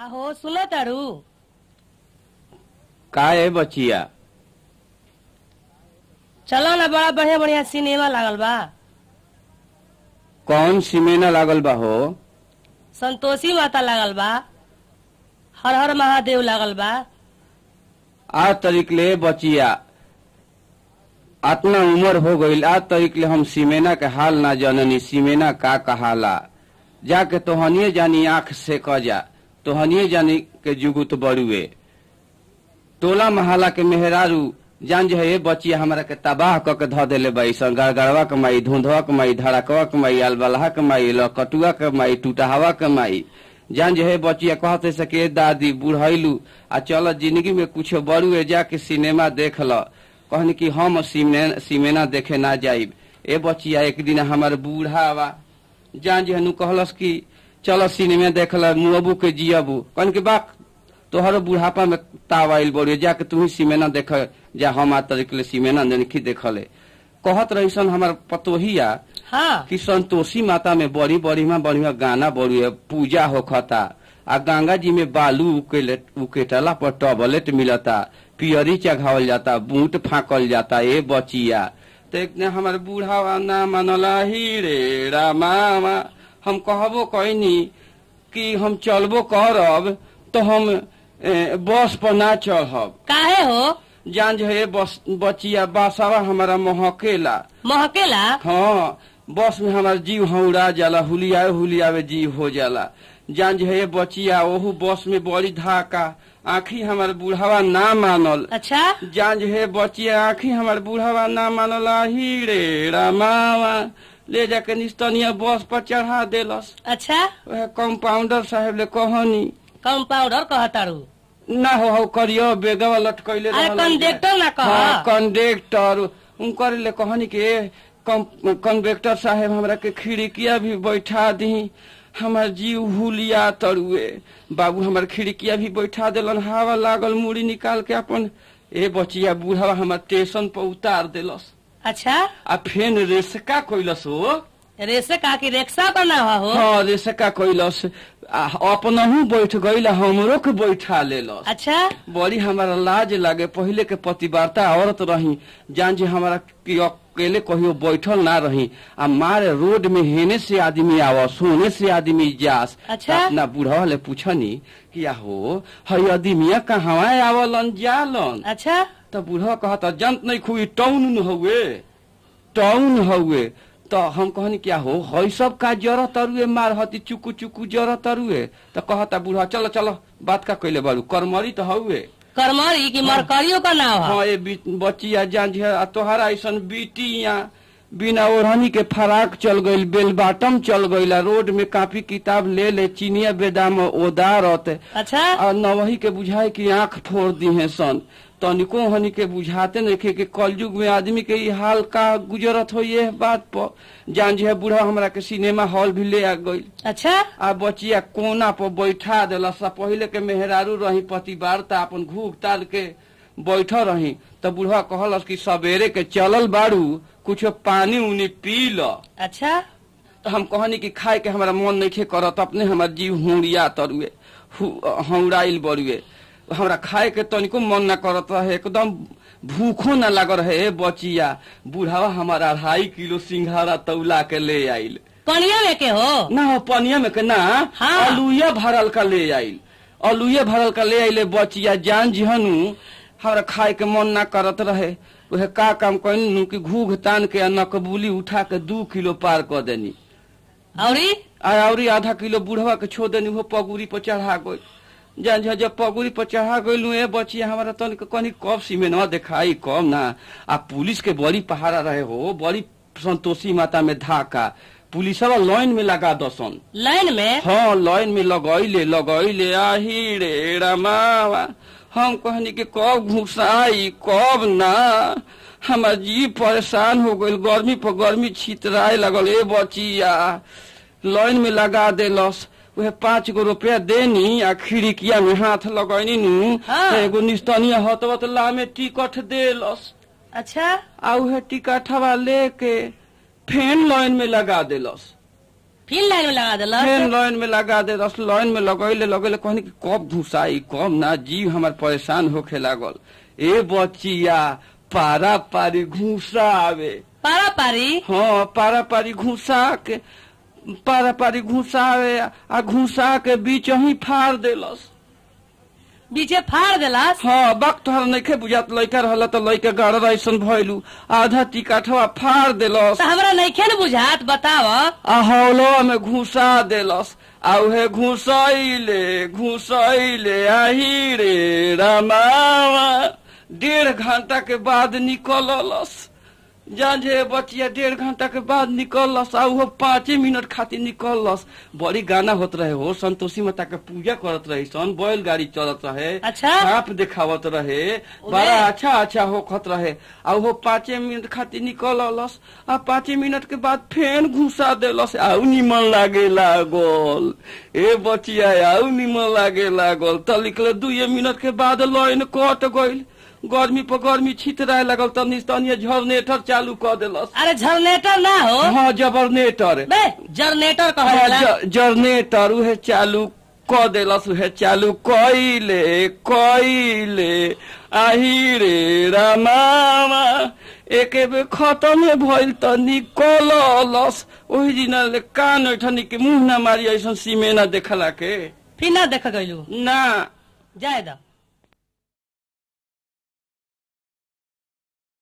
आहो सुनो तारू। का है बचिया? चलो ना, बड़ा बढ़िया बढ़िया सिनेमा लागल बा। कौन सिनेमा लागल बा हो? संतोषी माता लागल बा, हर हर महादेव लागल बा। आज तरीक ले बचिया अतना उम्र हो गईल, आज तरीक ले हम सिमेना के हाल ना जननी। सिमेना का कहाला जाके तोहनिए जानी, आंख से कजा तोहनिए जानी के जुगुत बड़ुए। टोला महला के मेहरारू जान जे है बचिया हमरा के तबाह क के ध देले बैसन। गड़गड़वा के माई, धुंधवा के माई, धड़कवा के माई, अलबलहा के माई, लकटुआ के माई, टूटहवा के माई। जान जे है बचिया कहते सके दादी बुढ़ैलू आ चल जिंदगी में कुछ बड़ुए, जाके सिनेमा देख ल। कहनी कि हम सिनेमा देखे ना जाइब। ए बचिया एक दिन हमार बूढ़ावा जान जे हनु कहलस कि चल सिनेमा देख ल, मुअबू के जियबू। कहनी कि बाक तोहर बुढ़ापा में ताव आइल बड़िए, जाके तू ही सिनेमा देख जा, हम आ तरीके ले सिनेमा नहीं देखले। कहत रहीसन हमार पतोहिया हाँ। कि संतोषी माता में बड़ी बढ़िया गाना बड़ी पूजा होखता, आ गंगा जी में बालू उकेटला पर टॉबलेट मिलता, पियरी चढ़ावल जाता, बूट फाँकल जाता। ए बचिया तो एक दिन हमारे बूढ़ा ना मनला ही रे रामा। हम कहबो कहनी कि हम चलबो करब तो हम बस पर ना चढ़ब। काहे हो? जान जे है बचिया बासावा हमारा महकेला। महकेला? हाँ, बस में हमारा जीव हौड़ा जाला, हुलियावे जीव हो जाला। जान जे है बचिया ओहू बस में बड़ी धाका, आखी हमारे बूढ़ावा ना मानल। अच्छा। जान जे है बचिया आखी हमारे बूढ़ावा ना मानल। ही रे रामावा ले जाके निस्तनिया बस पर चढ़ा देलस। अच्छा। वह कंपाउंडर साहब ले कहनी। कंपाउंडर कहतारू ना हो करियो बेगवा लटकैले रहल। कंडक्टर ना कह। हाँ, कंडक्टर उनकर ले कहनी के कंडक्टर साहब हमरा के खिड़किया भी बैठा दी, हमार जीव हुलिया तरुए। बाबू हमार खिड़किया भी बैठा देलन, हवा लागल, मुड़ी निकाल के अपन ए बचिया बूढ़ा हमार स्टेशन पर उतार देलस। अच्छा। आ फेन रेसका कोइलस हो। रेसका की रिक्शा का ना हो? हाँ, रेसका कोइलस। अपनहू बैठ गईल, हमरो के बैठा लेलस। अच्छा। बड़ी हमारा लाज लागे, पहले के पतिवार्ता औरत रही, जान जे हमारा अकेले कहियो बैठल ना रही। आ मारे रोड में हेने से आदमी आवस, होने से आदमी जास। अच्छा। अपना बूढ़ा ले पूछनी कि हो हई आदमिया कहवा आवलन जालन। अच्छा। तो बूढ़ा कहता जंत नहीं खुई टाउन हुए, टाउन हुए। तो हम कहनी क्या हो हई सब का जरा तरुए मार हती चुकू चुकू जरा तरुए। तो कहता बूढ़ा चलो चलो बात का कैले बारू, करमरी तो हुए। करमरी की मरकरियों का नाम? हाँ, ये बचिया जान तोहरा ऐसा बिटिया बिना ओढ़नी के फराक चल गईल, बेल बाटम चल गईला, रोड में कापी किताब ले ले, चीनिया बेदाम ओदारत। अच्छा। और नवही के बुझाए की आंख फोड़ दी है सन। तनिको हनी के बुझाते नहीं कि कलयुग में आदमी के हाल का गुजरत हो। ये बात पर जान जी है बूढ़ा हमरा के सिनेमा हॉल भी ले आ गई। अच्छा। आ बचिया कोना पर बैठा दिलस। पहले के मेहरारू रही पतिवार्ता अपन घूक ताल के बैठ रही। तो बूढ़ा कहलस कि सवेरे के चलल बारू, कुछ पानी उनी पी ल। अच्छा। तो हम कहनी कि खाए के हमारा मन नहीं करत, अपने हमार जीव हुड़िया तरुए, हौड़ाइल बरुए, हमरा खाए के तनिको मन न करत रहे, एकदम भूखो न लग रहे। बचिया बूढ़ावा हमारा 2.5 किलो सिंघारा तौला के ले आइल। पनिया में के हो? ना हो पनिया में के ना। हाँ। अलुया भरल का ले आइल, अलुया भरल का ले आइले। बचिया जान जिहनु हमरा खाए के मन ना करत रहे, वह का काम कहनी कि घूघ तान के नकबूली उठा के 2 किलो पार कर देनी। औरी आधा किलो बूढ़वा के छोड़ देनी, वो पगुरी पर चढ़ा गई। जान जब पगुरी पर चढ़ा गई ए बचिया हमारा तन कहनी कब सिमेनवा दिखाई कब ना। आ पुलिस के बड़ी पहाड़ा रहे हो, बड़ी संतोषी माता में धाका, पुलिसवा लाइन में लगा दसन। लाइन में? हाँ, लाइन में लगैले। आही रे रामा, हम कहनी कि कब घुसाई कब ना। हमार जीव परेशान हो गई, गर्मी पर गर्मी छितराए लगल। ए बचिया लाइन में लगा देलस। वह 5 गो रुपया देनी, आ खिड़किया में हाथ लगैनी नु। हाँ। एगो निस्तनिया हतवत ला में टिकट देलस। अच्छा। आ उहे टिकटवा लेके फेन लाइन में लगा देलस। फिर लाइन में लगा दिलस फेन लाइन में लगा दे दस लाइन में लगैले लगैले कहनी कि कब घुसाई कब ना जीव हमार परेशान होखे लागल। ए बचिया पारा पारी घुसा आवे। पारा पारी हाँ पारा पारी घुसा आवे आ घुसा के बीच ही फाड़ देलस। बीचे फाड़ देलस। हाँ वक्त हर नइखे बुझात लइका रहला तो लइका गड़ ऐसन भइलू आधा टिकाठवा फाड़ देलस। तो हमरा नइखे न बुझात बताव। आ हौलवा में घुसा देलस आ उहे घुसैले आही रे रामावा 1.5 घंटा के बाद निकललस। जांझे बचिया 1.5 घंटा के बाद निकललस आ उहो 5 मिनट खातिर निकललस। बड़ी गाना होत रहे हो संतोषी माता के पूजा करत रही सन बैलगाड़ी चलत रहे अच्छा सांप दिखावत रहे बड़ा अच्छा होखत रहे आ उहो 5 मिनट खातिर निकललस आ 5 मिनट के बाद फेन घुसा देलस। आउ निमन लागे लागल ए बचिया आउ निमन लागे लागल त निकले 2 मिनट के बाद लाइन कट गइल। गर्मी पर गर्मी छितराए लगल तनी जनरेटर चालू कर देलस। अरे जनरेटर ना हो हाँ जनरेटर जनरेटर कहला जनरेटर उहे चालू कर देलस। उहे चालू कइले आही रे रामावा एके बेर खत्म भइल त निकललस। ओही दिन ले कान ऐठनी के मुंह ना मारी ऐसन सीमेना देखला के फिर ना देख गइलू ना जाए द